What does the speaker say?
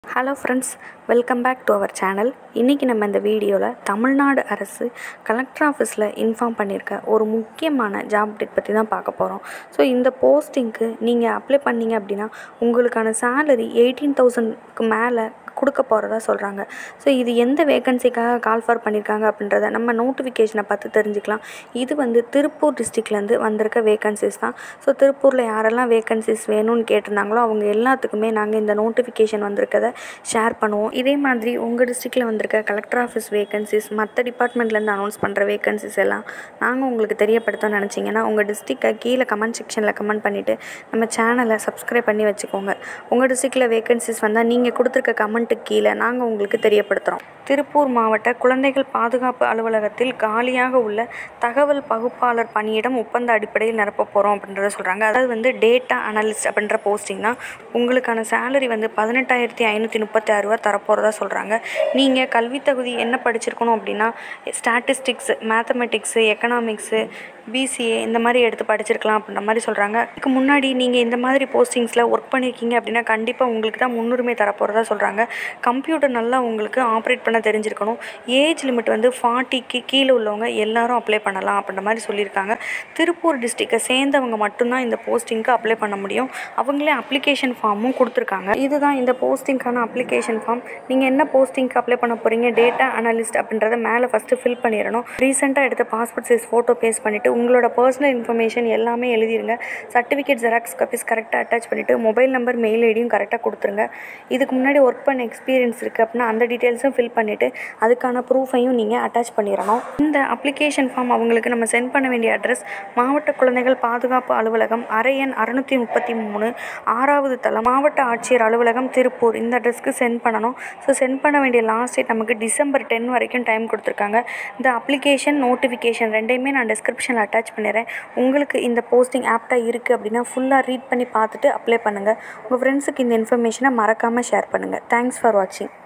Hello friends, welcome back to our channel. இன்றைக்கி நம்ம இந்த வீடியோவில் தமிழ்நாடு அரசு கலெக்டர் ஆஃபீஸில் இன்ஃபார்ம் பண்ணியிருக்க ஒரு முக்கியமான ஜாப் அப்டேட் பற்றி தான் பார்க்க போகிறோம். ஸோ இந்த போஸ்டிங்க்கு நீங்கள் அப்ளை பண்ணிங்க அப்படின்னா உங்களுக்கான சேலரி 18,000க்கு மேலே கொடுக்க போகிறதா சொல்கிறாங்க. ஸோ இது எந்த வேகன்சிக்காக கால் ஃபார் பண்ணியிருக்காங்க அப்படின்றத நம்ம நோட்டிஃபிகேஷனை பார்த்து தெரிஞ்சுக்கலாம். இது திருப்பூர் டிஸ்ட்ரிக்ட்லேருந்து வந்திருக்க வேகன்சிஸ் தான். ஸோ திருப்பூரில் யாரெல்லாம் வேகன்சிஸ் வேணும்னு கேட்டிருந்தாங்களோ அவங்க எல்லாத்துக்குமே நாங்கள் இந்த நோட்டிஃபிகேஷன் வந்திருக்கதை ஷேர் பண்ணுவோம். இதே மாதிரி உங்கள் டிஸ்ட்ரிக்டில் வந்திருக்க கலெக்டர் ஆஃபீஸ் வேகன்சிஸ், மற்ற டிபார்ட்மெண்ட்லேருந்து அனௌன்ஸ் பண்ணுற வேகன்சிஸ் எல்லாம் நாங்கள் உங்களுக்கு தெரியப்படுத்த நினச்சிங்கன்னா உங்கள் டிஸ்ட்ரிக்டை கீழே கமெண்ட் செக்ஷனில் கமெண்ட் பண்ணிவிட்டு நம்ம சேனலை சப்ஸ்கிரைப் பண்ணி வச்சுக்கோங்க. உங்கள் டிஸ்ட்ரிக்டில் வேகன்சிஸ் வந்தால் நீங்கள் கொடுத்துருக்க கமெண்ட்டுக்கு கீழே நாங்கள் உங்களுக்கு தெரியப்படுத்துகிறோம். திருப்பூர் மாவட்ட குழந்தைகள் பாதுகாப்பு அலுவலகத்தில் காலியாக உள்ள தகவல் பகுப்பாளர் பணியிடம் ஒப்பந்த அடிப்படையில் நிரப்ப போகிறோம் அப்படின்றத சொல்கிறாங்க. அதாவது டேட்டா அனலிஸ்ட் அப்படின்ற போஸ்டிங் தான். உங்களுக்கான சேலரி 18,536 ரூபா தரப்போகிறதா சொல்கிறாங்க. நீங்கள் கல்வி தகுதி என்ன படிச்சிருக்கணும் அப்படின்னா ஸ்டாட்டிஸ்டிக்ஸ், மேத்தமெட்டிக்ஸு, எக்கனாமிக்ஸு, பிசிஏ இந்த மாதிரி எடுத்து படிச்சிருக்கலாம் அப்படின்ற மாதிரி சொல்கிறாங்க. இதுக்கு முன்னாடி நீங்கள் இந்த மாதிரி போஸ்டிங்ஸில் ஒர்க் பண்ணியிருக்கீங்க அப்படின்னா கண்டிப்பாக உங்களுக்கு தான் முன்னுரிமை தரப்போகிறதா சொல்கிறாங்க. கம்ப்யூட்டர் நல்லா உங்களுக்கு ஆப்ரேட் பண்ண தெரிஞ்சிருக்கணும். ஏஜ் லிமிட் 40க்கு கீழே உள்ளவங்க எல்லாரும் அப்ளை பண்ணலாம் அப்படின்ற மாதிரி சொல்லியிருக்காங்க. திருப்பூர் டிஸ்ட்ரிக்டை சேர்ந்தவங்க மட்டும்தான் இந்த போஸ்டிங்க்கு அப்ளை பண்ண முடியும். அவங்களே அப்ளிகேஷன் ஃபார்மும் கொடுத்துருக்காங்க. இதுதான் இந்த போஸ்டிங்க்கான அப்ளிகேஷன் ஃபார்ம். நீங்கள் என்ன போஸ்டிங்க்கு அப்ளை பண்ண போகிறீங்க, டேட்டா அனலிஸ்ட் அப்படின்றத மேலே ஃபஸ்ட்டு ஃபில் பண்ணிடணும். ரீசெண்டாக எடுத்த பாஸ்போர்ட் சைஸ் ஃபோட்டோ பேஸ்ட் பண்ணிவிட்டு உங்களோட பர்சனல் இன்ஃபர்மேஷன் எல்லாமே எழுதிருங்க. சர்டிஃபிகேட் ஜெராக்ஸ் காப்பீஸ் கரெக்டாக அட்டாச் பண்ணிவிட்டு மொபைல் நம்பர், மெயில் ஐடியும் கரெக்டாக கொடுத்துருங்க. இதுக்கு முன்னாடி ஒர்க் பண்ண எக்ஸ்பீரியன்ஸ் இருக்குது அப்படின்னா அந்த டீட்டெயில்ஸும் ஃபில் பண்ணிவிட்டு அதுக்கான ப்ரூஃபையும் நீங்கள் அட்டாச் பண்ணிடணும். இந்த அப்ளிகேஷன் ஃபார்ம் அவங்களுக்கு நம்ம சென்ட் பண்ண வேண்டிய அட்ரஸ் மாவட்ட குழந்தைகள் பாதுகாப்பு அலுவலகம், அறை எண் 633, 6வது தளம், மாவட்ட ஆட்சியர் அலுவலகம், திருப்பூர். இந்த அட்ரஸ்க்கு சென்ட் பண்ணணும். ஸோ சென்ட் பண்ண வேண்டிய லாஸ்ட் டேட் நமக்கு December 10 வரைக்கும் டைம் கொடுத்துருக்காங்க. இந்த அப்ளிகேஷன் நோட்டிஃபிகேஷன் ரெண்டையுமே நான் டிஸ்கிரிப்ஷனில் அட்டாச் பண்ணிடுறேன். உங்களுக்கு இந்த போஸ்டிங் ஆப்டாக இருக்குது அப்படின்னா ஃபுல்லாக ரீட் பண்ணி பார்த்துட்டு அப்ளை பண்ணுங்கள். உங்கள் ஃப்ரெண்ட்ஸுக்கு இந்த இன்ஃபர்மேஷனை மறக்காமல் ஷேர் பண்ணுங்கள். தேங்க்ஸ் ஃபார் வாட்சிங்.